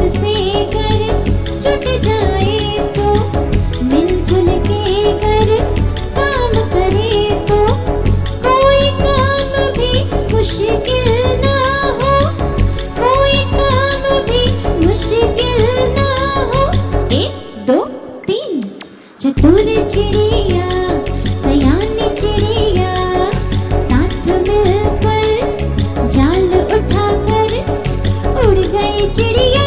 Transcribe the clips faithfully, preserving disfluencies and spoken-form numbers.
से घर जुट जाए तो, मिलजुल के कर काम करे तो, कोई काम भी मुश्किल ना हो, कोई काम भी मुश्किल ना हो। एक दो तीन, चतुर चिड़िया सयानी चिड़िया, साथ मिलकर जाल उठाकर उड़ गई चिड़िया।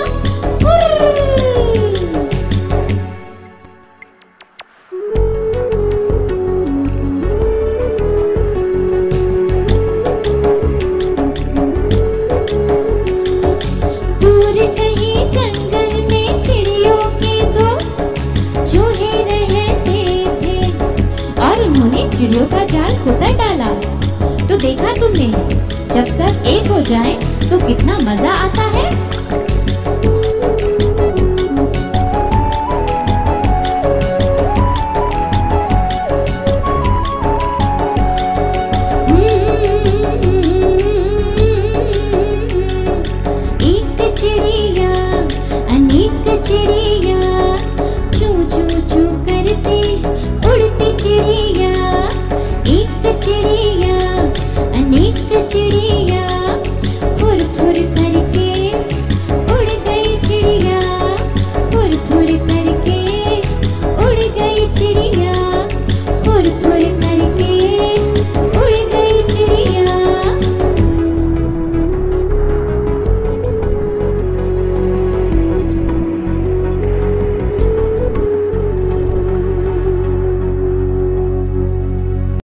दूर कहीं जंगल में चिड़ियों के दोस्त चूहे रहते थे, और उन्होंने चिड़ियों का जाल खुद डाला। तो देखा तुमने, जब सब एक हो जाए तो कितना मजा आता है।